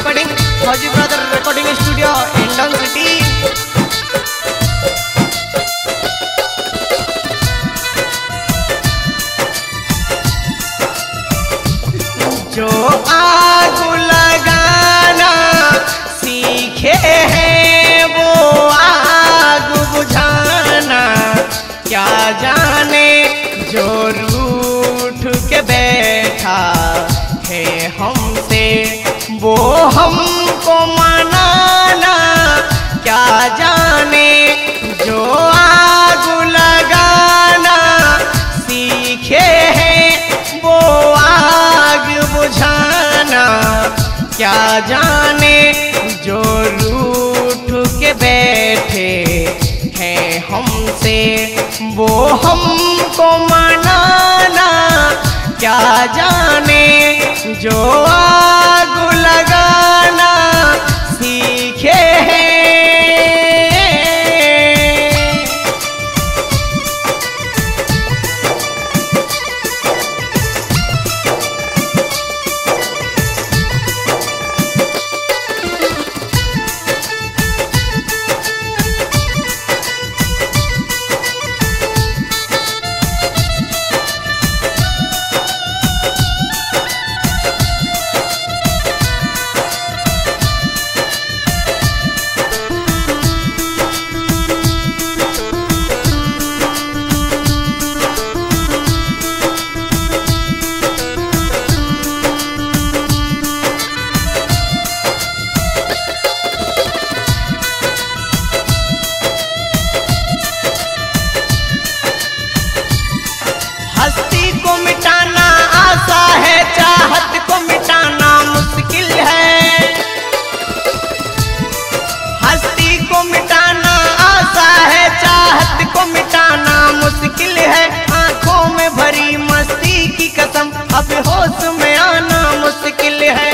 Recording फौजी brother recording studio इंडन city. जो आग लगाना सीखे हैं वो आग बुझाना क्या जाने। जो रूठ के बैठा है हमसे वो हमको मनाना क्या जाने। जो आग लगाना सीखे हैं वो आग बुझाना क्या जाने। जो रूठ के बैठे हैं हमसे वो हमको मनाना क्या जाने। जो आग लगाना सीखे हैं। हस्ती को मिटाना आसा है, चाहत को मिटाना मुश्किल है। हस्ती को मिटाना आसा है, चाहत को मिटाना मुश्किल है। आंखों में भरी मस्ती की कसम अब होश में आना मुश्किल है।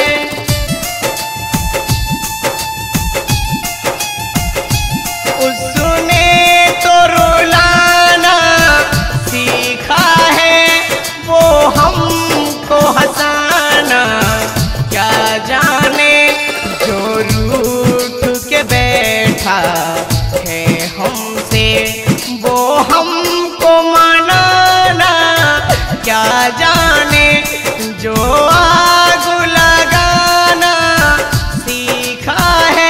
उसने तो रुलाना सीखा है, वो हमको हंसाना क्या जाने। जो रूठ के बैठा है हमसे वो हमको मनाना क्या जाने। जो आग लगाना सीखा है।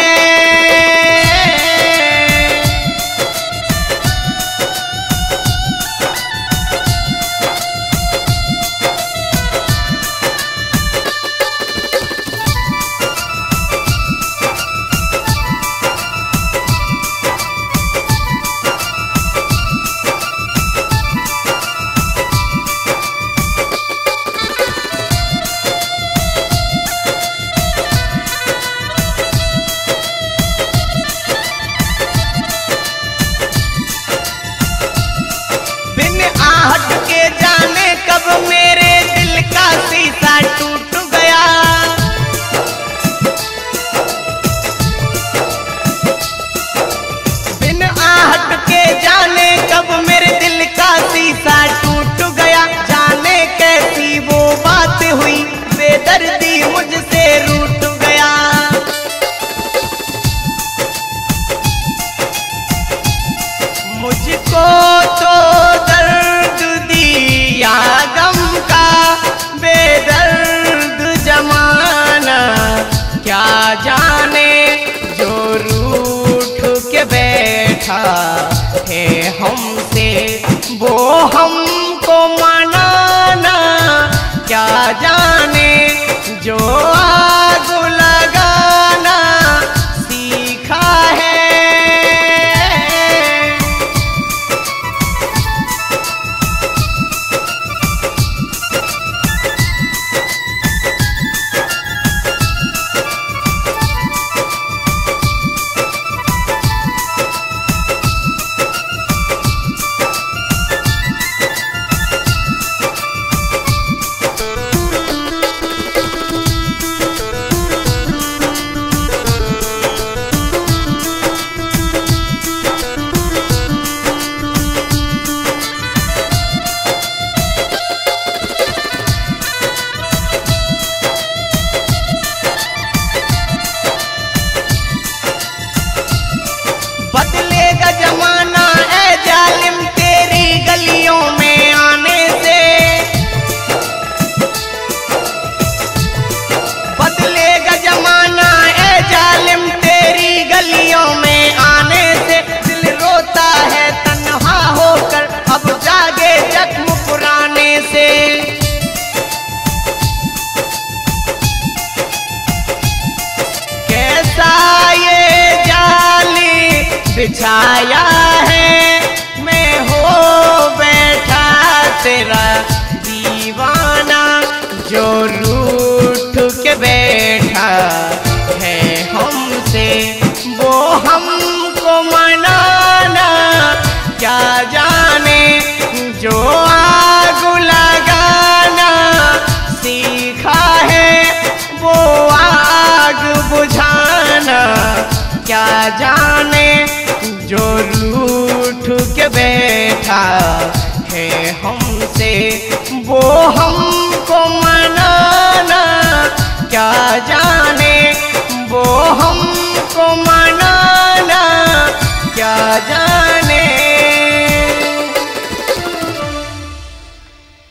आहट के जाने कब मेरे दिल का शीशा टूट गया। बिन आहट के जाने कब मेरे दिल का शीशा टूट गया। जाने कैसी वो बात हुई बेदर्दी मुझसे रूठ गया। मुझको तो दर्द दिया गम का बेदर्द जमाना क्या जाने। जो रूठ के बैठा है हमसे वो हमको मनाना क्या जाने। जो आग लगाना सीखा है। छाया है, मैं हो बैठा तेरा दीवाना, जो रूठ के बैठा है हमसे वो हमको मनाना क्या जाने, जो आग लगाना सीखा है वो आग बुझाना क्या जाने, जो रूठ के बैठा है हमसे वो हमको मनाना क्या जाने।